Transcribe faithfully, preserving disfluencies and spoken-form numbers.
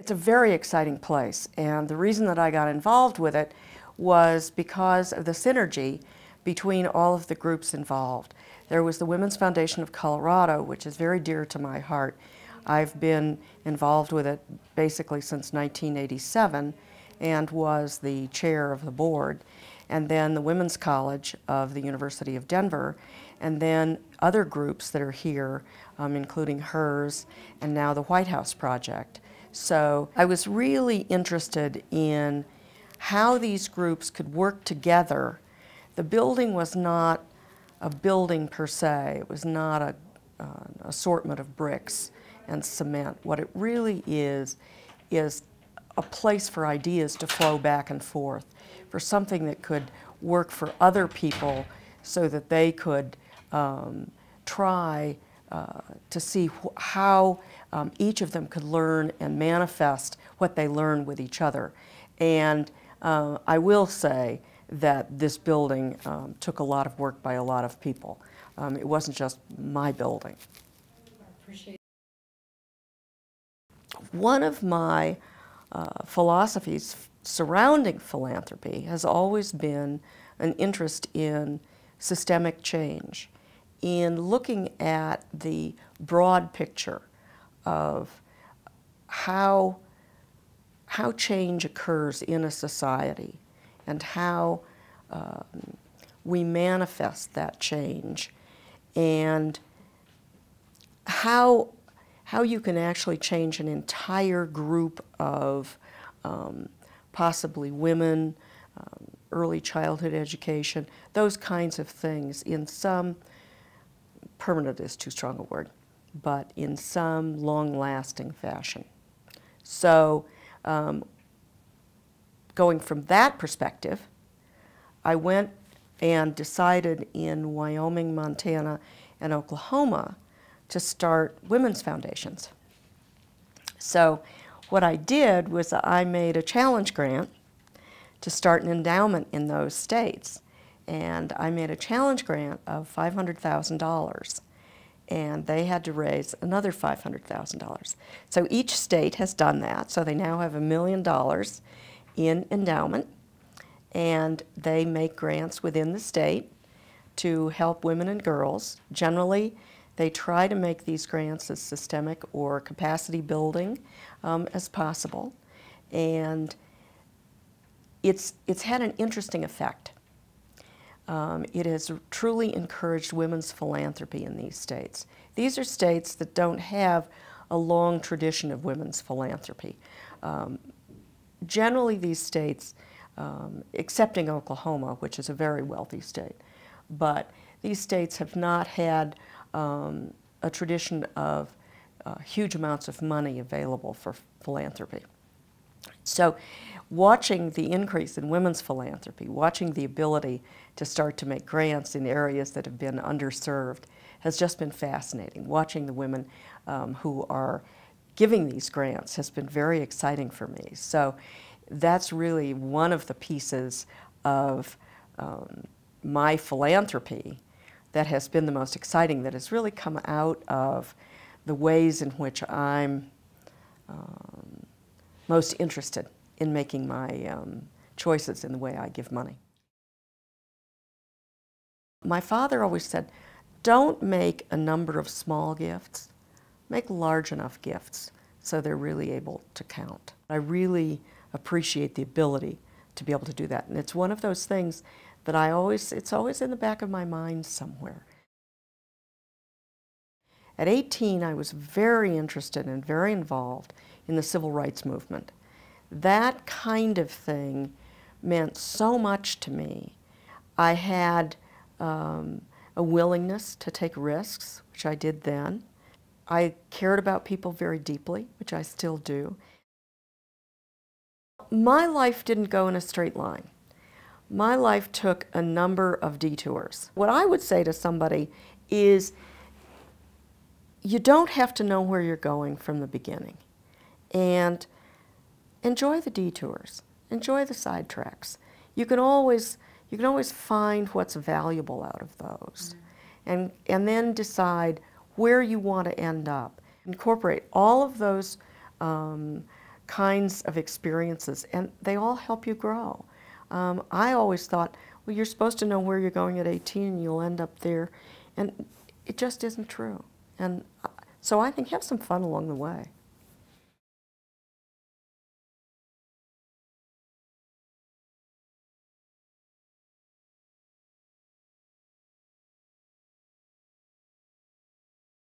It's a very exciting place, and the reason that I got involved with it was because of the synergy between all of the groups involved. There was the Women's Foundation of Colorado, which is very dear to my heart. I've been involved with it basically since nineteen eighty-seven and was the chair of the board. And then the Women's College of the University of Denver, and then other groups that are here, um, including hers, and now the White House Project. So I was really interested in how these groups could work together. The building was not a building per se. It was not a, uh, an assortment of bricks and cement. What it really is, is a place for ideas to flow back and forth, for something that could work for other people so that they could um, try uh, to see wh how um, each of them could learn and manifest what they learn with each other. And uh, I will say that this building um, took a lot of work by a lot of people. Um, it wasn't just my building. I appreciate One of my uh, philosophies surrounding philanthropy has always been an interest in systemic change, in looking at the broad picture of how, how change occurs in a society and how um, we manifest that change, and how, how you can actually change an entire group of um, possibly women, um, early childhood education, those kinds of things in some, permanent is too strong a word, but in some long-lasting fashion. So um, going from that perspective, I went and decided in Wyoming, Montana, and Oklahoma to start women's foundations. So what I did was I made a challenge grant to start an endowment in those states. And I made a challenge grant of five hundred thousand dollars. And they had to raise another five hundred thousand dollars. So each state has done that. So they now have a million dollars in endowment. And they make grants within the state to help women and girls. Generally, they try to make these grants as systemic or capacity building um, as possible. And it's, it's had an interesting effect. Um, it has truly encouraged women's philanthropy in these states. These are states that don't have a long tradition of women's philanthropy. Um, generally, these states, um, excepting Oklahoma, which is a very wealthy state, but these states have not had um, a tradition of uh, huge amounts of money available for philanthropy. So watching the increase in women's philanthropy, watching the ability to start to make grants in areas that have been underserved has just been fascinating. Watching the women um, who are giving these grants has been very exciting for me. So that's really one of the pieces of um, my philanthropy that has been the most exciting, that has really come out of the ways in which I'm um, most interested in making my um, choices in the way I give money. My father always said, don't make a number of small gifts, make large enough gifts so they're really able to count. I really appreciate the ability to be able to do that, and it's one of those things that I always, it's always in the back of my mind somewhere. At eighteen, I was very interested and very involved in the civil rights movement. That kind of thing meant so much to me. I had um, a willingness to take risks, which I did then. I cared about people very deeply, which I still do. My life didn't go in a straight line. My life took a number of detours. What I would say to somebody is, you don't have to know where you're going from the beginning. And enjoy the detours, enjoy the sidetracks. You can always, you can always find what's valuable out of those, mm-hmm. and, and then decide where you want to end up. Incorporate all of those um, kinds of experiences, and they all help you grow. Um, I always thought, well, you're supposed to know where you're going at eighteen and you'll end up there, and it just isn't true. And so I think have some fun along the way.